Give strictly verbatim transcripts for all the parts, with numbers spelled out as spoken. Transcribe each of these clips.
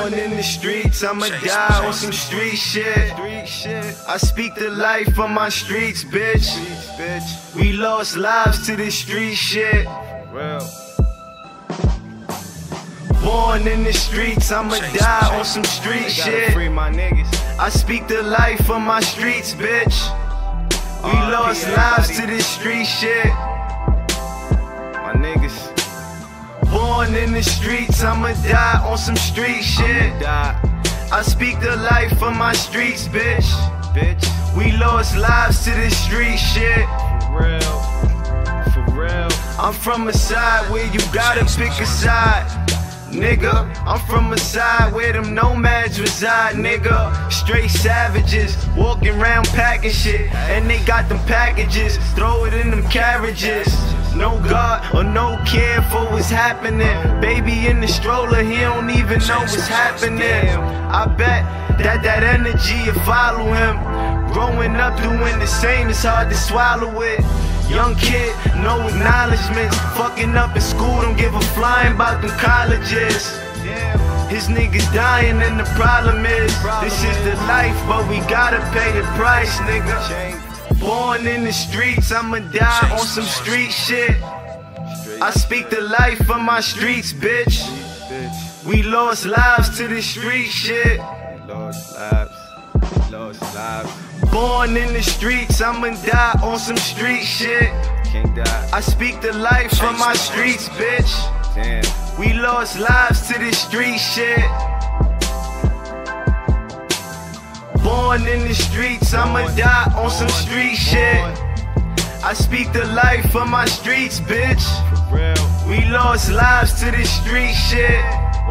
Born in the streets, I'ma die on some street shit. I speak the life of my streets, bitch. We lost lives to this street shit. Born in the streets, I'ma die on some street shit. I speak the life of my streets, bitch. We lost lives to this street shit. My niggas. Born in the streets, I'ma die on some street shit. I speak the life of my streets, bitch. Bitch. We lost lives to this street shit. For real, for real. I'm from a side where you gotta pick a side, nigga. I'm from a side where them nomads reside, nigga. Straight savages, walking around packing shit. And they got them packages, throw it in them carriages. No God or no care for what's happening. Baby in the stroller, he don't even know what's happening. I bet that that energy will follow him. Growing up doing the same, it's hard to swallow it. Young kid, no acknowledgements. Fucking up in school, don't give a flying about them colleges. His niggas dying and the problem is, this is the life, but we gotta pay the price, nigga. Born in the streets, I'ma die on some street shit. I speak the life of my streets, bitch. We lost lives to this street shit. Lost lives, lost lives. Born in the streets, I'ma die on some street shit. I speak the life of my streets, bitch. We lost lives to this street shit. Born in the streets, I'ma die on some street shit. I speak the life of my streets, bitch. We lost lives to this street shit.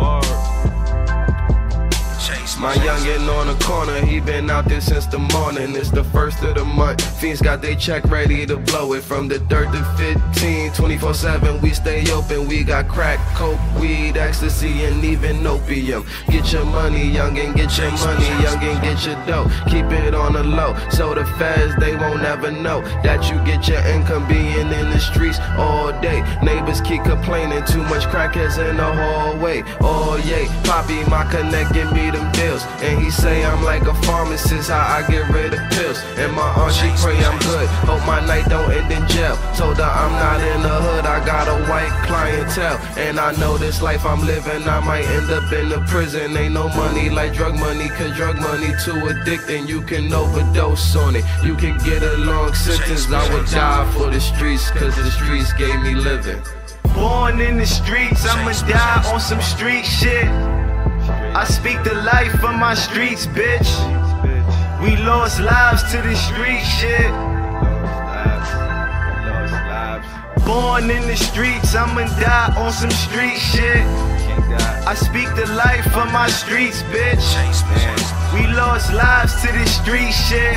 My youngin' on the corner, he been out there since the morning. It's the first of the month, fiends got they check ready to blow it. From the dirt to fifteen, twenty-four seven, we stay open. We got crack, coke, weed, ecstasy, and even opium. Get your money, youngin', get your money, youngin', get your dough. Keep it on the low, so the feds, they won't ever know that you get your income being in the streets all day. Neighbors keep complaining, too much crackheads in the hallway. Oh yeah, Poppy, my connect, give me them deals. And he say I'm like a pharmacist, how I get rid of pills. And my aunt, she pray I'm good, hope my night don't end in jail. Told her I'm not in the hood, I got a white clientele. And I know this life I'm living, I might end up in the prison. Ain't no money like drug money, cause drug money too addicting. You can overdose on it, you can get a long sentence. I would die for the streets, cause the streets gave me living. Born in the streets, I'ma die on some street shit. I speak the life of my streets, bitch. We lost lives to this street shit. Born in the streets, I'ma die on some street shit. I speak the life of my streets, bitch. We lost lives to this street shit.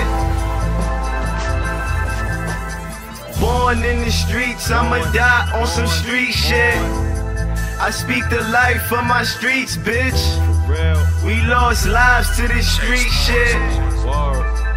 Born in the streets, I'ma die on some street shit. I speak the life of my streets, bitch. We lost lives to this street shit.